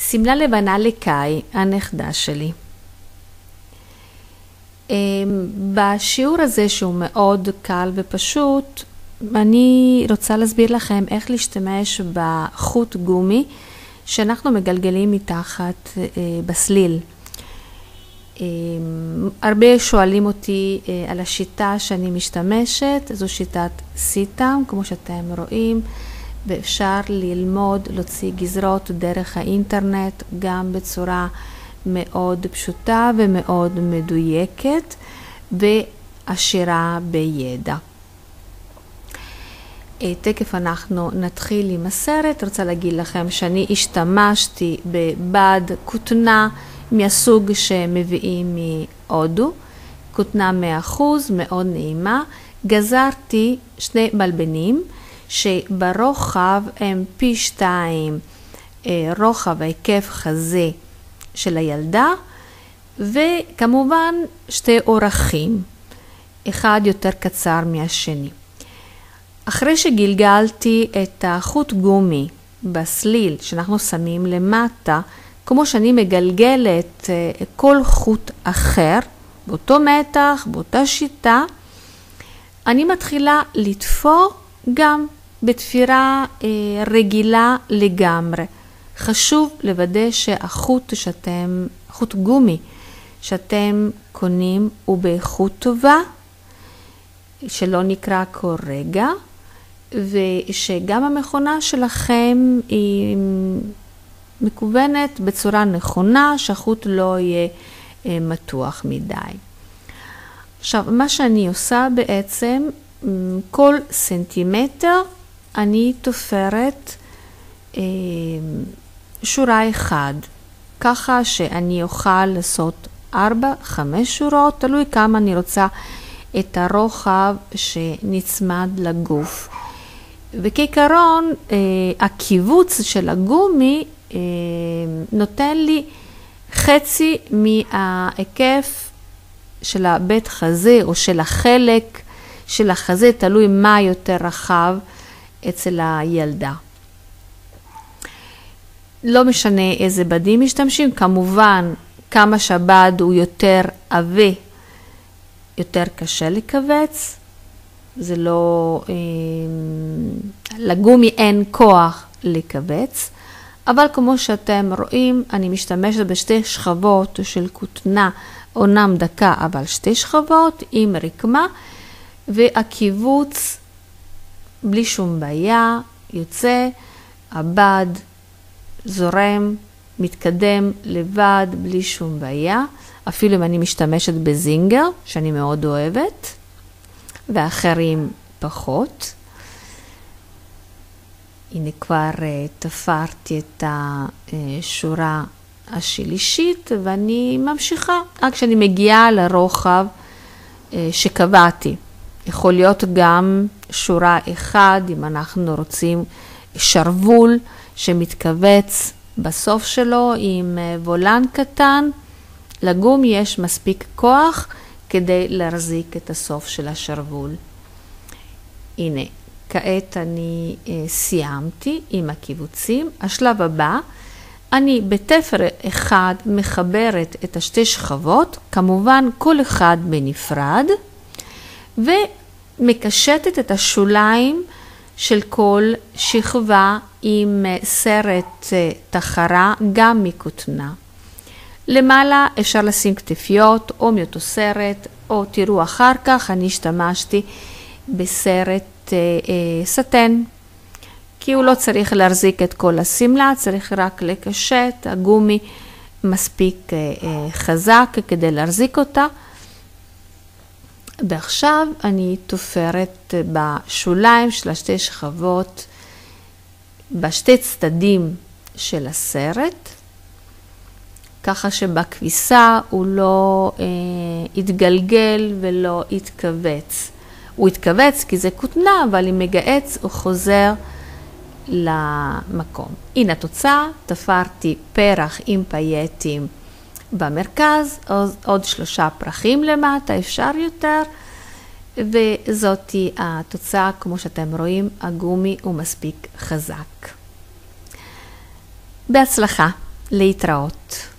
שמלה לבנה לקאי, הנכדה שלי. בשיעור הזה שהוא מאוד קל ופשוט, אני רוצה להסביר לכם איך להשתמש בחוט גומי שאנחנו מגלגלים מתחת בסליל. הרבה שואלים אותי על השיטה שאני משתמשת, זו שיטת סיטם, כמו שאתם רואים, ואפשר ללמוד, להוציא גזרות דרך האינטרנט, גם בצורה מאוד פשוטה ומאוד מדויקת ועשירה בידע. תכף אנחנו נתחיל עם הסרט. רוצה להגיד לכם שאני השתמשתי בבד כותנה מהסוג שמביאים מהודו, כותנה 100%, מאוד נעימה. גזרתי שני מלבנים שברוחב הם פי 2 רוחב ההיקף חזה של הילדה, וכמובן שתי אורכים, אחד יותר קצר מהשני. אחרי שגלגלתי את החוט גומי בסליל שאנחנו שמים למטה, כמו שאני מגלגלת כל חוט אחר, באותו מתח, באותה שיטה, אני מתחילה לתפור גם בתפירה רגילה לגמרי. חשוב לוודא שהחוט חוט גומי שאתם קונים הוא באיכות טובה, שלא נקרא כל רגע, ושגם המכונה שלכם היא מקוונת בצורה נכונה, שהחוט לא יהיה מתוח מדי. עכשיו, מה שאני עושה בעצם, כל סנטימטר אני תופרת שורה אחד, ככה שאני אוכל לעשות 4-5 שורות, תלוי כמה אני רוצה את הרוחב שנצמד לגוף. וכעיקרון, הקיבוץ של הגומי נותן לי חצי מההיקף של הבית חזה או של החלק של החזה, תלוי מה יותר רחב אצל הילדה. לא משנה איזה בדים משתמשים, כמובן כמה שהבד הוא יותר עבה, יותר קשה לקבץ, זה לא, לגומי אין כוח לקבץ, אבל כמו שאתם רואים, אני משתמשת בשתי שכבות של כותנה, אומנם דקה, אבל שתי שכבות עם רקמה, והקיבוץ בלי שום בעיה, יוצא, הבד זורם, מתקדם לבד בלי שום בעיה, אפילו אם אני משתמשת בזינגר, שאני מאוד אוהבת, ואחרים פחות. הנה כבר תפרתי את השורה השלישית, ואני ממשיכה עד שאני מגיעה לרוחב שקבעתי. יכול להיות גם שורה אחד, אם אנחנו רוצים שרוול שמתכווץ בסוף שלו עם וולן קטן. לגומי יש מספיק כוח כדי להחזיק את הסוף של השרוול. הנה, כעת אני סיימתי עם הקיבוצים. השלב הבא, אני בתפר אחד מחברת את השתי שכבות, כמובן כל אחד בנפרד, ומקשטת את השוליים של כל שכבה עם סרט תחרה, גם מכותנה. למעלה אפשר לשים כתפיות או מאותו סרט, או תראו אחר כך, אני השתמשתי בסרט סטן, כי הוא לא צריך להחזיק את כל הסמלה, צריך רק לקשט, הגומי מספיק חזק כדי להחזיק אותה. ועכשיו אני תופרת בשוליים של השתי שכבות, בשתי צדדים של הסרט, ככה שבכביסה הוא לא יתגלגל ולא יתכווץ. הוא יתכווץ כי זה כותנה, אבל אם מגעץ הוא חוזר למקום. הנה התוצאה, תפרתי פרח עם פייטים במרכז, עוד 3 פרחים למטה, אפשר יותר, וזאתי התוצאה, כמו שאתם רואים, הגומי הוא מספיק חזק. בהצלחה, להתראות.